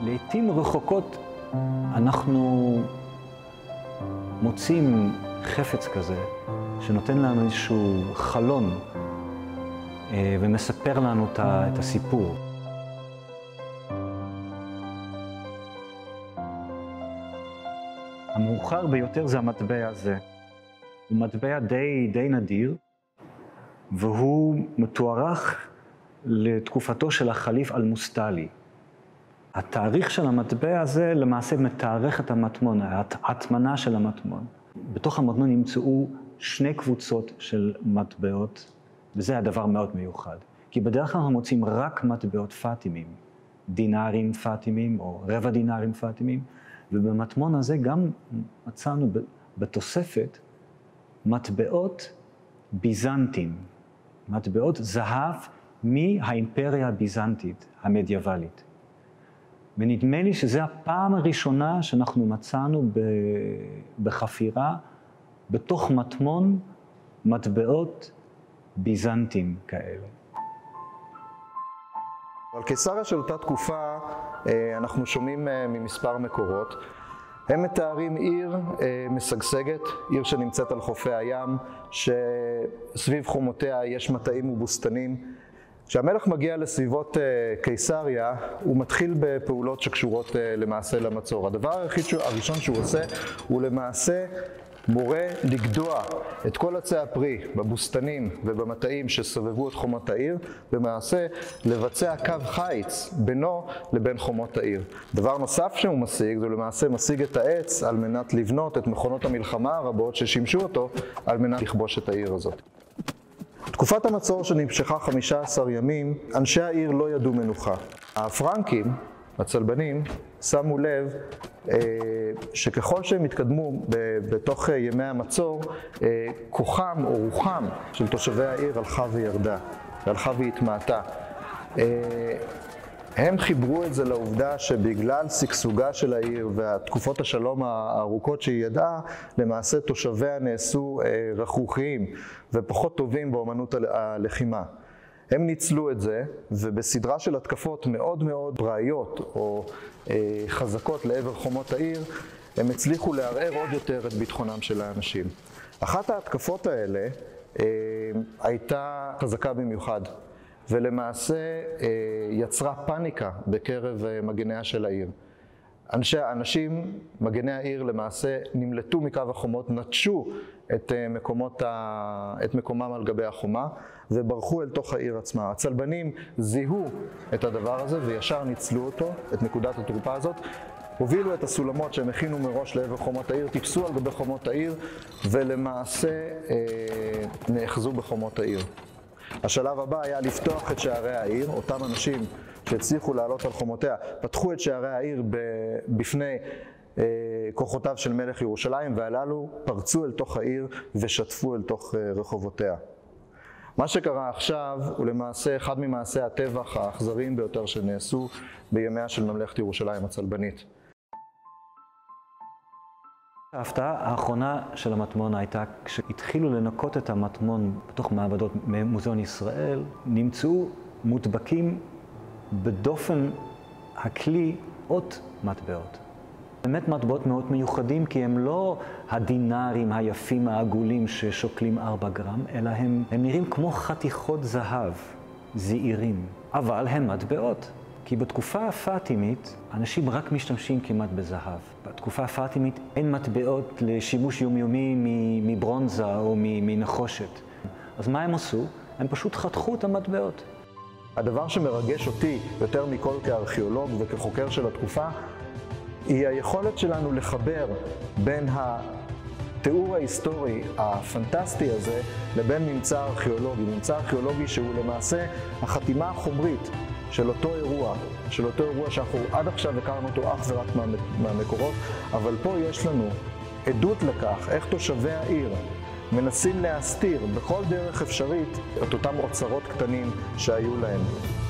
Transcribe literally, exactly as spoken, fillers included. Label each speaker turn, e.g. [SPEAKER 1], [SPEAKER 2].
[SPEAKER 1] לעתים רחוקות אנחנו מוצאים חפץ כזה שנותן לנו איזשהו חלון ומספר לנו את הסיפור. המאוחר ביותר זה המטבע הזה. הוא מטבע די, די נדיר, והוא מתוארך לתקופתו של החליף אל-מוסטלי. התאריך של המטבע הזה למעשה מתארך את המטמון, ההטמנה של המטמון. בתוך המטמון נמצאו שני קבוצות של מטבעות, וזה הדבר מאוד מיוחד. כי בדרך כלל אנחנו מוצאים רק מטבעות פאטימים, דינארים פאטימים או רבע דינארים פאטימים, ובמטמון הזה גם מצאנו בתוספת מטבעות ביזנטיים, מטבעות זהב מהאימפריה הביזנטית המדיאבלית. ונדמה לי שזו הפעם הראשונה שאנחנו מצאנו בחפירה בתוך מטמון מטבעות ביזנטיים כאלה.
[SPEAKER 2] על קיסריה של אותה תקופה אנחנו שומעים ממספר מקורות. הם מתארים עיר משגשגת, עיר שנמצאת על חופי הים, שסביב חומותיה יש מטעים ובוסתנים. כשהמלך מגיע לסביבות קיסריה, הוא מתחיל בפעולות שקשורות למעשה למצור. הדבר היחיד הראשון שהוא עושה הוא למעשה מורה לגדוע את כל עצי הפרי בבוסתנים ובמטעים שסובבו את חומות העיר, במעשה לבצע קו חיץ בינו לבין חומות העיר. דבר נוסף שהוא משיג, זה למעשה משיג את העץ על מנת לבנות את מכונות המלחמה הרבות ששימשו אותו על מנת לכבוש את העיר הזאת. תקופת המצור שנמשכה חמישה עשר ימים, אנשי העיר לא ידעו מנוחה. הפרנקים, הצלבנים, שמו לב אה, שככל שהם התקדמו בתוך ימי המצור, אה, כוחם או רוחם של תושבי העיר הלכה וירדה, הלכה והתמעטה. אה, הם חיברו את זה לעובדה שבגלל שגשוגה של העיר והתקופות השלום הארוכות שהיא ידעה, למעשה תושביה נעשו אה, רכרוכיים ופחות טובים באמנות הלחימה. הם ניצלו את זה, ובסדרה של התקפות מאוד מאוד פראיות או אה, חזקות לעבר חומות העיר, הם הצליחו לערער עוד יותר את ביטחונם של האנשים. אחת ההתקפות האלה אה, הייתה חזקה במיוחד, ולמעשה אה, יצרה פאניקה בקרב אה, מגניה של העיר. אנשי האנשים, מגני העיר למעשה נמלטו מקו החומות, נטשו את, מקומות ה... את מקומם על גבי החומה וברחו אל תוך העיר עצמה. הצלבנים זיהו את הדבר הזה וישר ניצלו אותו, את נקודת התורפה הזאת, הובילו את הסולמות שהם הכינו מראש לעבר חומות העיר, טיפסו על גבי חומות העיר ולמעשה אה, נאחזו בחומות העיר. השלב הבא היה לפתוח את שערי העיר, אותם אנשים שהצליחו לעלות על חומותיה, פתחו את שערי העיר בפני אה, כוחותיו של מלך ירושלים, והללו פרצו אל תוך העיר ושטפו אל תוך אה, רחובותיה. מה שקרה עכשיו הוא למעשה אחד ממעשי הטבח האכזריים ביותר שנעשו בימיה של ממלכת ירושלים הצלבנית.
[SPEAKER 1] ההפתעה האחרונה של המטמון הייתה כשהתחילו לנקות את המטמון בתוך מעבדות מוזיאון ישראל, נמצאו מודבקים בדופן הכלי עוד מטבעות. באמת מטבעות מאוד מיוחדים, כי הם לא הדינארים היפים העגולים ששוקלים ארבע גרם, אלא הם, הם נראים כמו חתיכות זהב, זעירים, אבל הם מטבעות. כי בתקופה הפאטימית, אנשים רק משתמשים כמעט בזהב. בתקופה הפאטימית אין מטבעות לשימוש יומיומי מברונזה או מנחושת. אז מה הם עשו? הם פשוט חתכו את המטבעות.
[SPEAKER 2] הדבר שמרגש אותי יותר מכל כארכיאולוג וכחוקר של התקופה, היא היכולת שלנו לחבר בין התיאור ההיסטורי הפנטסטי הזה לבין ממצא ארכיאולוגי. ממצא ארכיאולוגי שהוא למעשה החתימה החומרית של אותו אירוע, של אותו אירוע שאנחנו עד עכשיו הכרנו אותו אך ורק מהמקורות, אבל פה יש לנו עדות לכך איך תושבי העיר מנסים להסתיר בכל דרך אפשרית את אותם אוצרות קטנים שהיו להם.